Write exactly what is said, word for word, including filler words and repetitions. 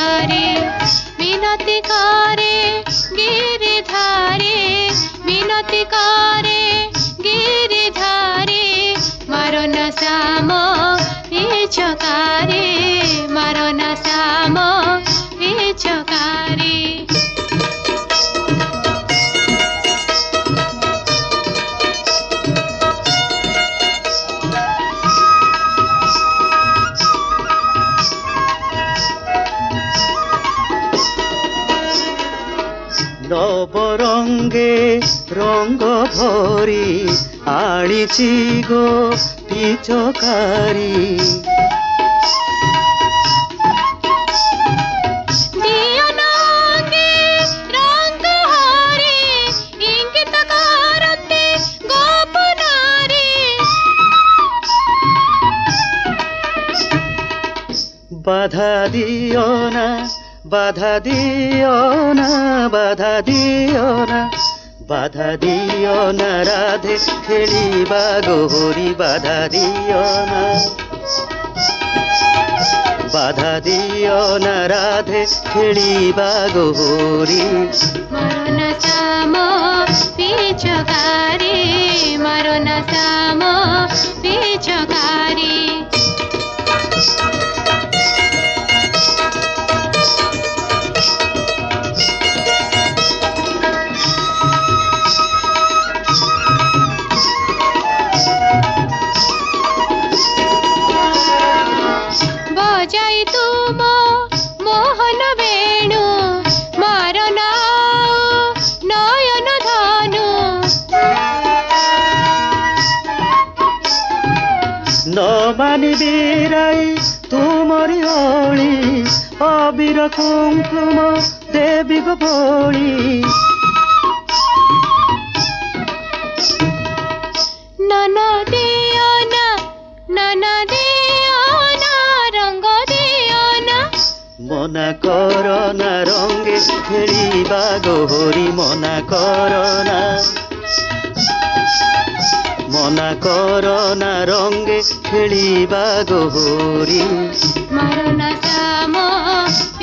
गिरिधारी मिनति करे गिरिधारी मिनति करे गिरिधारी मारन श्याम पिछकारी मारन श्याम पिछकारी नवरंगे रंग भरी आनिछि गो पिचकारी बाधा दियो ना बाधा दियो ना बाधा दियो ना बाधा दियो ना राधे खेलिबा गोरी बाधा दियो ना बाधा दियो ना राधे खेलिबा गोरी मारन श्याम पिछकारी मारन श्याम पिछकारी बजाई तुम मोहन वेणु मारना नयन धनु न मानि बीराई तुमरी ओली अबीर कुंकुम देवी गो भोली नन दियो ना नन दियो ना रंग दियो ना मना करना रंगे खेलिबा गोरी मना करना मना करना रंगे खेलिबा गोरी मारन श्याम